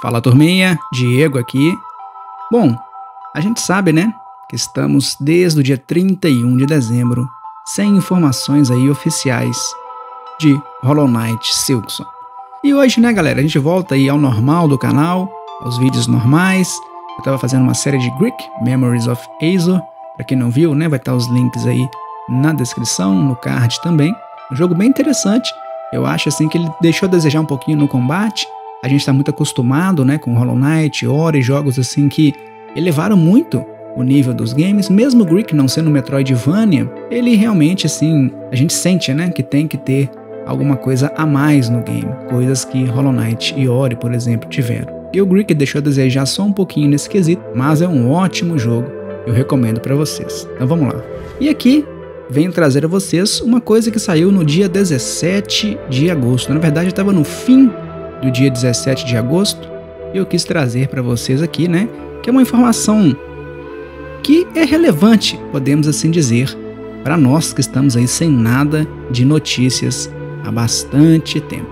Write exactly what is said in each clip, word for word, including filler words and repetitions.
Fala turminha, Diego aqui. Bom, a gente sabe, né, que estamos desde o dia trinta e um de dezembro sem informações aí oficiais de Hollow Knight Silksong. E hoje, né, galera, a gente volta aí ao normal do canal, aos vídeos normais. Eu tava fazendo uma série de Greek Memories of Azure. Pra quem não viu, né, vai estar os links aí na descrição, no card também. Um jogo bem interessante. Eu acho assim que ele deixou a desejar um pouquinho no combate. A gente está muito acostumado, né, com Hollow Knight, Ori, jogos assim que elevaram muito o nível dos games. Mesmo o Greek não sendo Metroidvania, ele realmente assim, a gente sente, né, que tem que ter alguma coisa a mais no game. Coisas que Hollow Knight e Ori, por exemplo, tiveram. E o Greek deixou a desejar só um pouquinho nesse quesito, mas é um ótimo jogo. Eu recomendo para vocês. Então vamos lá. E aqui venho trazer a vocês uma coisa que saiu no dia dezessete de agosto. Na verdade, estava no fim do dia dezessete de agosto, e eu quis trazer para vocês aqui, né, que é uma informação que é relevante, podemos assim dizer, para nós que estamos aí sem nada de notícias há bastante tempo.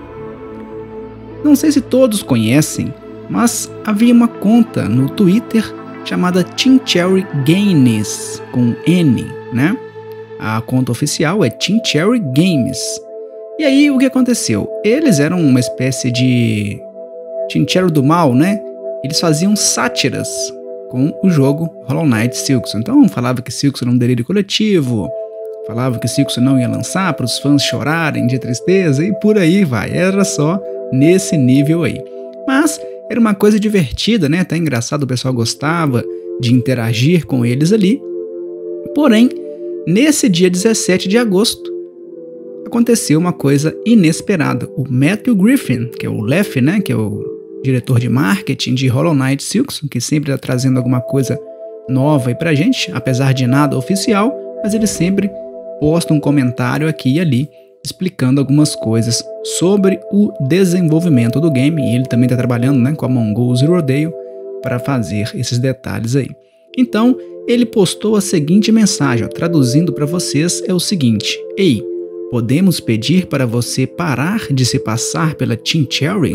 Não sei se todos conhecem, mas havia uma conta no Twitter chamada Team Cherry Games, com N, né? A conta oficial é Team Cherry Games. E aí, o que aconteceu? Eles eram uma espécie de Team Cherry do mal, né? Eles faziam sátiras com o jogo Hollow Knight Silksong. Então, falava que Silksong era um delírio coletivo, falava que Silksong não ia lançar para os fãs chorarem de tristeza e por aí vai. Era só nesse nível aí. Mas era uma coisa divertida, né? Até engraçado, o pessoal gostava de interagir com eles ali. Porém, nesse dia dezessete de agosto, aconteceu uma coisa inesperada. O Matthew Griffin, que é o Lef, né, que é o diretor de marketing de Hollow Knight Silksong, que sempre está trazendo alguma coisa nova aí pra gente, apesar de nada oficial, mas ele sempre posta um comentário aqui e ali, explicando algumas coisas sobre o desenvolvimento do game, e ele também está trabalhando, né, com a Mongoose Rodeo para fazer esses detalhes aí. Então, ele postou a seguinte mensagem, ó, traduzindo para vocês, é o seguinte: Ei, podemos pedir para você parar de se passar pela Team Cherry?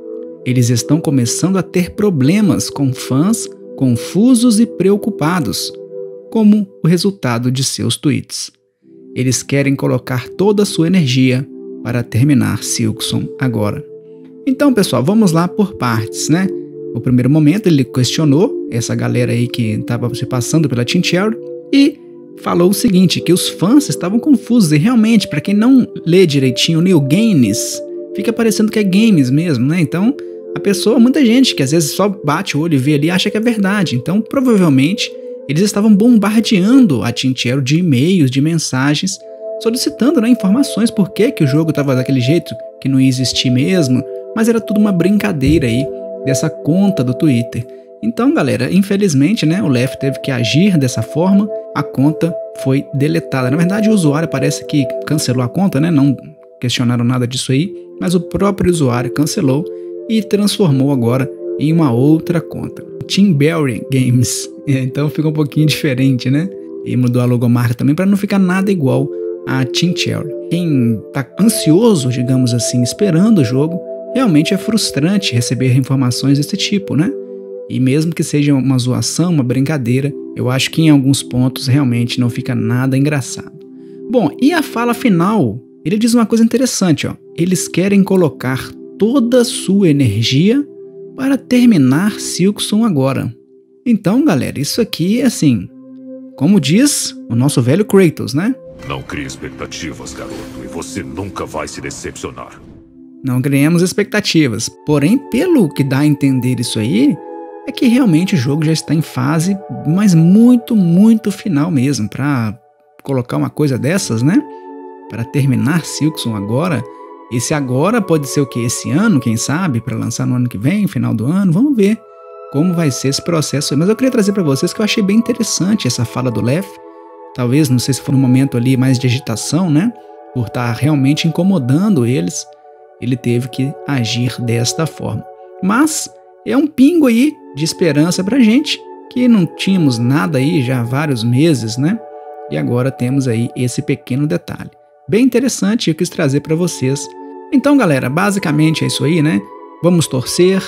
Eles estão começando a ter problemas com fãs confusos e preocupados, como o resultado de seus tweets. Eles querem colocar toda a sua energia para terminar Silksong agora. Então, pessoal, vamos lá por partes, né? No primeiro momento, ele questionou essa galera aí que estava se passando pela Team Cherry e falou o seguinte, que os fãs estavam confusos, e realmente, para quem não lê direitinho New Games, fica parecendo que é games mesmo, né? Então, a pessoa, muita gente que às vezes só bate o olho e vê ali, acha que é verdade. Então, provavelmente, eles estavam bombardeando a Team Cherry de e-mails, de mensagens, solicitando, né, informações por que, que o jogo estava daquele jeito, que não ia existir mesmo, mas era tudo uma brincadeira aí dessa conta do Twitter. Então, galera, infelizmente, né, o Lef teve que agir dessa forma, a conta foi deletada. Na verdade, o usuário parece que cancelou a conta, né, não questionaram nada disso aí, mas o próprio usuário cancelou e transformou agora em uma outra conta, Team Berry Games. Então ficou um pouquinho diferente, né? E mudou a logomarca também para não ficar nada igual a Team Cherry. Quem tá ansioso, digamos assim, esperando o jogo, realmente é frustrante receber informações desse tipo, né? E mesmo que seja uma zoação, uma brincadeira, eu acho que em alguns pontos realmente não fica nada engraçado. Bom, e a fala final? Ele diz uma coisa interessante, ó. Eles querem colocar toda a sua energia para terminar Silksong agora. Então, galera, isso aqui é assim, como diz o nosso velho Kratos, né? Não crie expectativas, garoto, e você nunca vai se decepcionar. Não criemos expectativas. Porém, pelo que dá a entender isso aí, é que realmente o jogo já está em fase, mas muito, muito final mesmo, para colocar uma coisa dessas, né? Para terminar Silksong agora. Esse agora pode ser o que? Esse ano, quem sabe? Para lançar no ano que vem, final do ano, vamos ver como vai ser esse processo. Mas eu queria trazer para vocês que eu achei bem interessante essa fala do Lef. Talvez, não sei se for um momento ali mais de agitação, né? Por estar realmente incomodando eles, ele teve que agir desta forma. Mas é um pingo aí de esperança pra gente, que não tínhamos nada aí já há vários meses, né? E agora temos aí esse pequeno detalhe. Bem interessante, eu quis trazer para vocês. Então, galera, basicamente é isso aí, né? Vamos torcer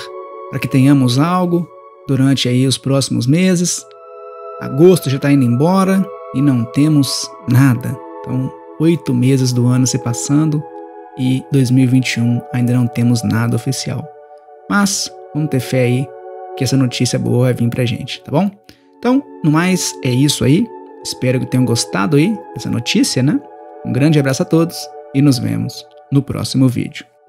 para que tenhamos algo durante aí os próximos meses. Agosto já está indo embora e não temos nada. Então, oito meses do ano se passando e dois mil e vinte e um ainda não temos nada oficial. Mas vamos ter fé aí que essa notícia boa vai vir pra gente, tá bom? Então, no mais, é isso aí. Espero que tenham gostado aí dessa notícia, né? Um grande abraço a todos e nos vemos no próximo vídeo.